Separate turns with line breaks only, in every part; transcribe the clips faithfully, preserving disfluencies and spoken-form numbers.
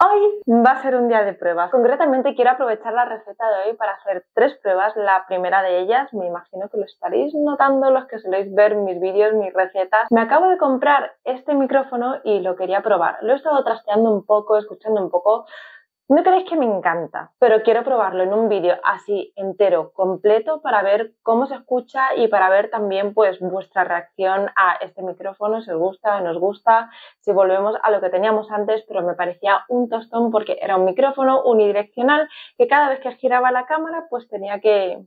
Hoy va a ser un día de pruebas. Concretamente quiero aprovechar la receta de hoy para hacer tres pruebas. La primera de ellas, me imagino que lo estaréis notando los que soléis ver mis vídeos, mis recetas. Me acabo de comprar este micrófono y lo quería probar. Lo he estado trasteando un poco, escuchando un poco. No creéis que me encanta, pero quiero probarlo en un vídeo así entero, completo, para ver cómo se escucha y para ver también pues vuestra reacción a este micrófono, si os gusta, no os gusta, si volvemos a lo que teníamos antes, pero me parecía un tostón porque era un micrófono unidireccional que cada vez que giraba la cámara pues tenía que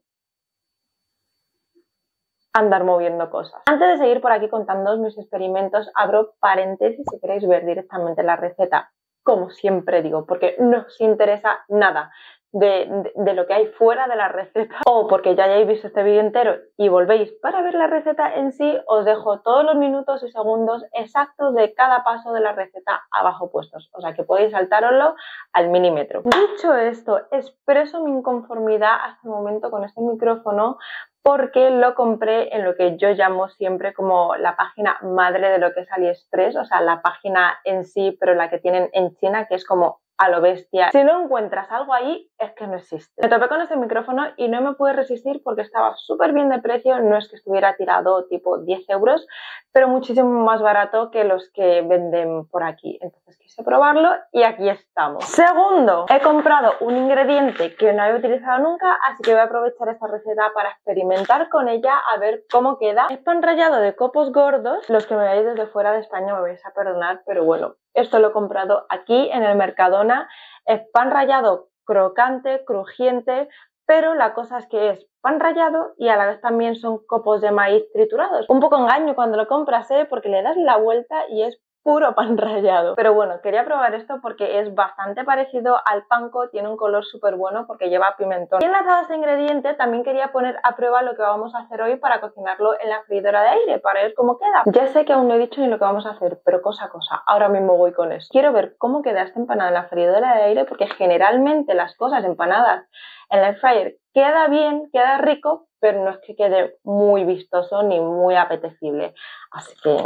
andar moviendo cosas. Antes de seguir por aquí contándoos mis experimentos, abro paréntesis si queréis ver directamente la receta. Como siempre digo, porque no os interesa nada de, de, de lo que hay fuera de la receta, o porque ya hayáis visto este vídeo entero y volvéis para ver la receta en sí, os dejo todos los minutos y segundos exactos de cada paso de la receta abajo puestos, o sea que podéis saltároslo al milímetro. Dicho esto, expreso mi inconformidad hasta el momento con este micrófono porque lo compré en lo que yo llamo siempre como la página madre de lo que es AliExpress, o sea, la página en sí, pero la que tienen en China, que es como a lo bestia. Si no encuentras algo ahí, es que no existe. Me topé con este micrófono y no me pude resistir porque estaba súper bien de precio, no es que estuviera tirado tipo diez euros, pero muchísimo más barato que los que venden por aquí. Entonces quise probarlo y aquí estamos. Segundo, he comprado un ingrediente que no había utilizado nunca, así que voy a aprovechar esta receta para experimentar con ella a ver cómo queda. Es pan rallado de copos gordos. Los que me veáis desde fuera de España me vais a perdonar, pero bueno, esto lo he comprado aquí en el Mercadona. Es pan rallado crocante, crujiente, pero la cosa es que es pan rallado y a la vez también son copos de maíz triturados. Un poco engaño cuando lo compras, ¿eh? Porque le das la vuelta y es puro pan rallado. Pero bueno, quería probar esto porque es bastante parecido al panko, tiene un color súper bueno porque lleva pimentón. Y enlazado a este ingrediente, también quería poner a prueba lo que vamos a hacer hoy para cocinarlo en la freidora de aire, para ver cómo queda. Ya sé que aún no he dicho ni lo que vamos a hacer, pero cosa a cosa, ahora mismo voy con eso. Quiero ver cómo queda esta empanada en la freidora de aire porque generalmente las cosas empanadas en el air fryer queda bien, queda rico, pero no es que quede muy vistoso ni muy apetecible. Así que...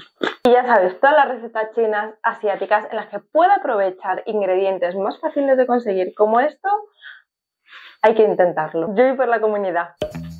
Y ya sabes, todas las recetas chinas, asiáticas, en las que pueda aprovechar ingredientes más fáciles de conseguir como esto, hay que intentarlo. Yo voy por la comunidad.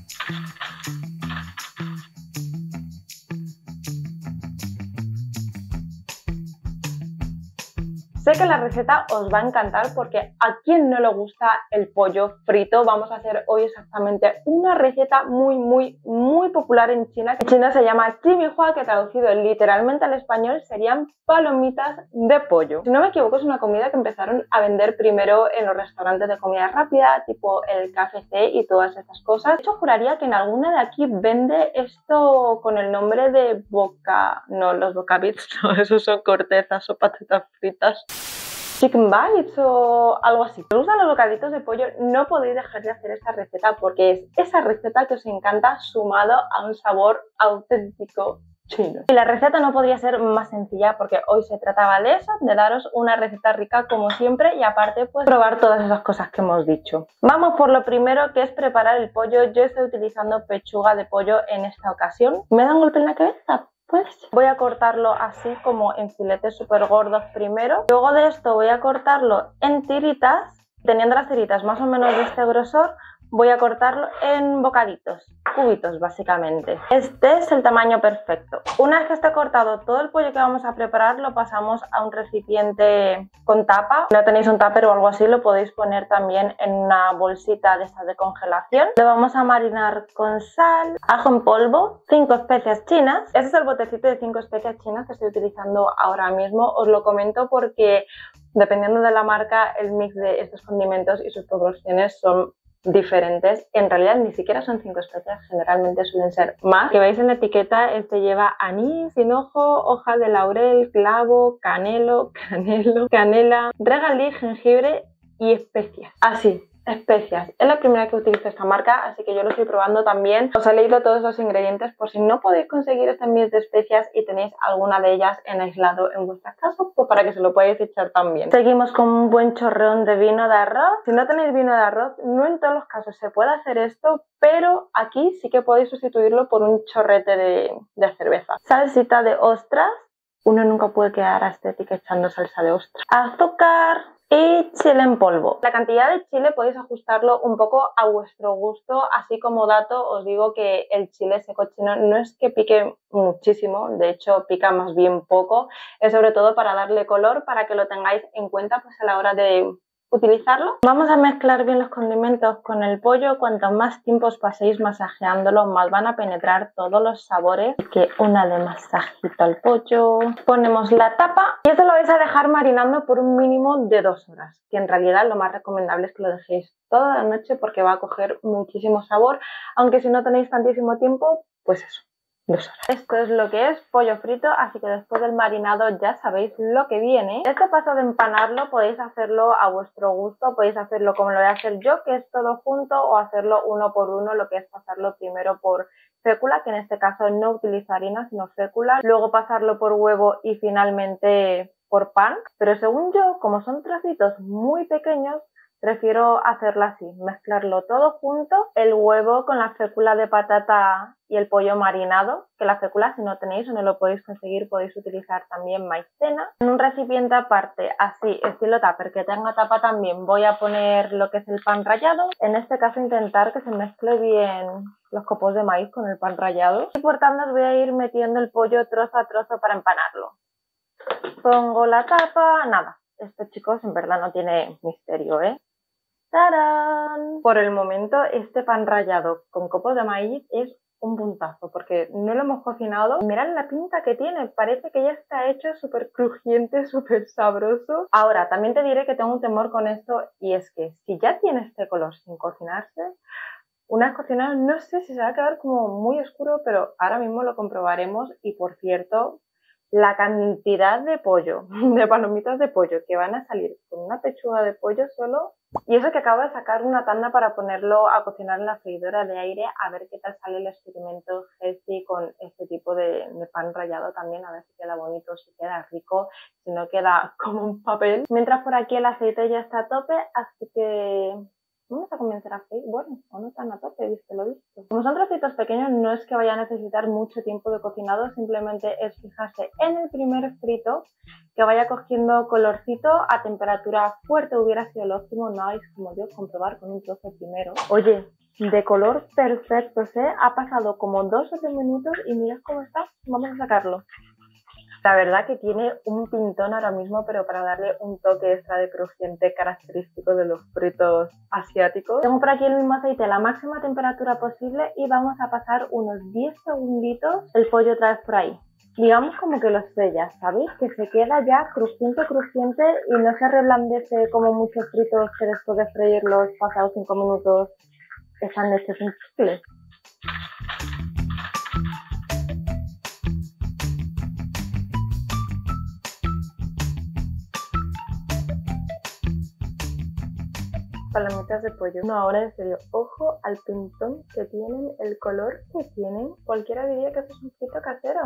Sé que la receta os va a encantar porque a quien no le gusta el pollo frito. Vamos a hacer hoy exactamente una receta muy, muy, muy popular en China. En China se llama chimihua, que traducido literalmente al español serían palomitas de pollo. Si no me equivoco, es una comida que empezaron a vender primero en los restaurantes de comida rápida, tipo el K F C y todas estas cosas. De hecho, juraría que en alguna de aquí vende esto con el nombre de boca... No, los bocabits, no, esos son cortezas o patatas fritas. Chicken bites o algo así. Si os gustan los bocaditos de pollo, no podéis dejar de hacer esta receta porque es esa receta que os encanta sumado a un sabor auténtico chino. Y la receta no podría ser más sencilla porque hoy se trataba de eso, de daros una receta rica como siempre y aparte pues probar todas esas cosas que hemos dicho. Vamos por lo primero, que es preparar el pollo. Yo estoy utilizando pechuga de pollo en esta ocasión. ¿Me da un golpe en la cabeza? Pues voy a cortarlo así como en filetes súper gordos primero. Luego de esto voy a cortarlo en tiritas. Teniendo las tiritas más o menos de este grosor, voy a cortarlo en bocaditos, cubitos básicamente. Este es el tamaño perfecto. Una vez que esté cortado todo el pollo que vamos a preparar, lo pasamos a un recipiente con tapa. Si no tenéis un tupper o algo así, lo podéis poner también en una bolsita de estas de congelación. Lo vamos a marinar con sal, ajo en polvo, cinco especias chinas. Este es el botecito de cinco especias chinas que estoy utilizando ahora mismo. Os lo comento porque dependiendo de la marca, el mix de estos condimentos y sus proporciones son diferentes. En realidad ni siquiera son cinco especias, generalmente suelen ser más. Que veis en la etiqueta, este lleva anís, hinojo, hoja de laurel, clavo, canelo, canelo, canela, regaliz, jengibre y especias. Así, especias. Es la primera que utilizo esta marca, así que yo lo estoy probando también. Os he leído todos los ingredientes por si no podéis conseguir este mix de especias y tenéis alguna de ellas en aislado en vuestras casas, pues para que se lo podáis echar también. Seguimos con un buen chorreón de vino de arroz. Si no tenéis vino de arroz, no en todos los casos se puede hacer esto, pero aquí sí que podéis sustituirlo por un chorrete de, de cerveza. Salsita de ostras. Uno nunca puede quedar estética echando salsa de ostra. Azúcar y chile en polvo. La cantidad de chile podéis ajustarlo un poco a vuestro gusto, así como dato os digo que el chile seco chino no es que pique muchísimo, de hecho pica más bien poco, es sobre todo para darle color, para que lo tengáis en cuenta pues a la hora de utilizarlo. Vamos a mezclar bien los condimentos con el pollo. Cuanto más tiempo os paséis masajeándolo, más van a penetrar todos los sabores. Así que una de masajito al pollo. Ponemos la tapa y esto lo vais a dejar marinando por un mínimo de dos horas. Que en realidad lo más recomendable es que lo dejéis toda la noche porque va a coger muchísimo sabor. Aunque si no tenéis tantísimo tiempo, pues eso. Dos horas. Esto es lo que es pollo frito, así que después del marinado ya sabéis lo que viene. Este paso de empanarlo podéis hacerlo a vuestro gusto, podéis hacerlo como lo voy a hacer yo, que es todo junto, o hacerlo uno por uno, lo que es pasarlo primero por fécula, que en este caso no utilizo harina sino fécula, luego pasarlo por huevo y finalmente por pan. Pero según yo, como son trocitos muy pequeños, prefiero hacerlo así, mezclarlo todo junto, el huevo con la fécula de patata y el pollo marinado, que la fécula si no tenéis o no lo podéis conseguir podéis utilizar también maicena. En un recipiente aparte, así, estilo tupper, que tenga tapa también, voy a poner lo que es el pan rallado. En este caso intentar que se mezcle bien los copos de maíz con el pan rallado. Y por tanto os voy a ir metiendo el pollo trozo a trozo para empanarlo. Pongo la tapa, nada, esto chicos en verdad no tiene misterio, ¿eh? ¡Tarán! Por el momento este pan rallado con copos de maíz es un puntazo porque no lo hemos cocinado. Mirad la pinta que tiene, parece que ya está hecho súper crujiente, súper sabroso. Ahora, también te diré que tengo un temor con esto y es que si ya tiene este color sin cocinarse, una vez cocinado no sé si se va a quedar como muy oscuro, pero ahora mismo lo comprobaremos. Y por cierto, la cantidad de pollo, de palomitas de pollo que van a salir con una pechuga de pollo solo. Y eso que acabo de sacar una tanda para ponerlo a cocinar en la freidora de aire, a ver qué tal sale el experimento healthy con este tipo de, de pan rallado también, a ver si queda bonito, si queda rico, si no queda como un papel. Mientras por aquí el aceite ya está a tope, así que vamos a comenzar a freír. Bueno, o no tan a tope, visto lo visto. Como son trocitos pequeños, no es que vaya a necesitar mucho tiempo de cocinado, simplemente es fijarse en el primer frito, que vaya cogiendo colorcito a temperatura fuerte, hubiera sido lo óptimo, no hagáis como yo, comprobar con un trozo primero. Oye, de color perfecto, ¿eh? Ha pasado como dos o tres minutos y mirad cómo está, vamos a sacarlo. La verdad que tiene un pintón ahora mismo, pero para darle un toque extra de crujiente característico de los fritos asiáticos. Tengo por aquí el mismo aceite a la máxima temperatura posible y vamos a pasar unos diez segunditos el pollo otra vez por ahí. Digamos como que lo sella, ¿sabéis? Que se queda ya crujiente, crujiente y no se reblandece como muchos fritos que después de freírlos pasados cinco minutos están hechos en chicle. Palomitas de pollo. No, ahora en serio, ojo al pintón que tienen, el color que tienen. Cualquiera diría que esto es un frito casero.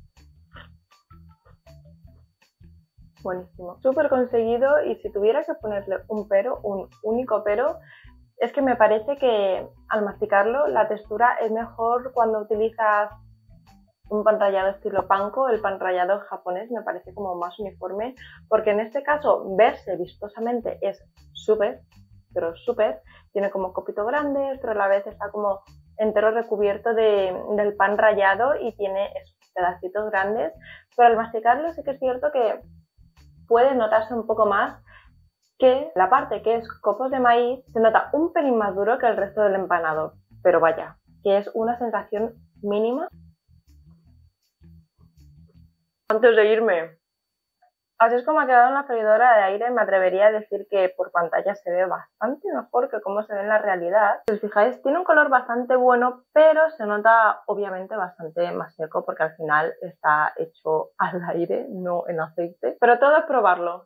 Buenísimo. Súper conseguido y si tuviera que ponerle un pero, un único pero, es que me parece que al masticarlo la textura es mejor cuando utilizas un pan rallado estilo panko. El pan rallado japonés me parece como más uniforme porque en este caso verse vistosamente es súper, pero súper, tiene como copito grande, pero a la vez está como entero recubierto de, del pan rallado y tiene esos pedacitos grandes, pero al masticarlo sí que es cierto que puede notarse un poco más que la parte que es copos de maíz se nota un pelín más duro que el resto del empanado, pero vaya, que es una sensación mínima. Antes de irme, así es como ha quedado en la freidora de aire. Me atrevería a decir que por pantalla se ve bastante mejor que cómo se ve en la realidad. Si os fijáis, tiene un color bastante bueno, pero se nota obviamente bastante más seco porque al final está hecho al aire, no en aceite. Pero todo es probarlo.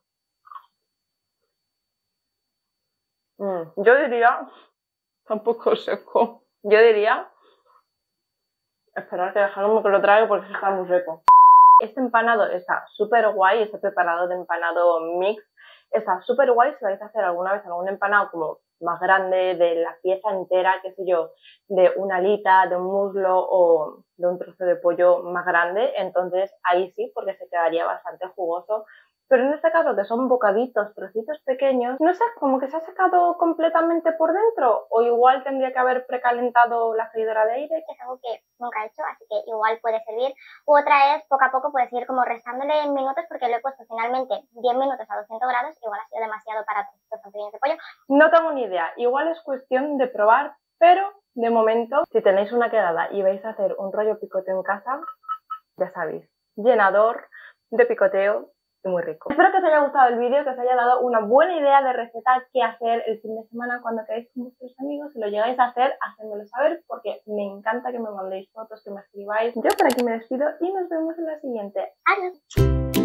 Mm, yo diría, tampoco seco, yo diría, esperar que dejarme que lo trague porque está muy seco. Este empanado está súper guay, este preparado de empanado mix está súper guay si vais a hacer alguna vez algún empanado como más grande, de la pieza entera, qué sé yo, de una alita, de un muslo o de un trozo de pollo más grande, entonces ahí sí, porque se quedaría bastante jugoso. Pero en este caso, que son bocaditos, trocitos pequeños, no sé, como que se ha secado completamente por dentro, o igual tendría que haber precalentado la freidora de aire.
Que es algo que nunca he hecho, así que igual puede servir. U otra es, poco a poco puedes ir como restándole minutos, porque lo he puesto finalmente diez minutos a doscientos grados, igual ha sido demasiado para trocitos tan pequeños de pollo.
No tengo ni idea, igual es cuestión de probar, pero de momento, si tenéis una quedada y vais a hacer un rollo picoteo en casa, ya sabéis, llenador de picoteo y muy rico. Espero que os haya gustado el vídeo, que os haya dado una buena idea de receta que hacer el fin de semana cuando quedáis con vuestros amigos. Si lo llegáis a hacer, hacedmelo saber porque me encanta que me mandéis fotos, que me escribáis. Yo por aquí me despido y nos vemos en la siguiente.
Adiós.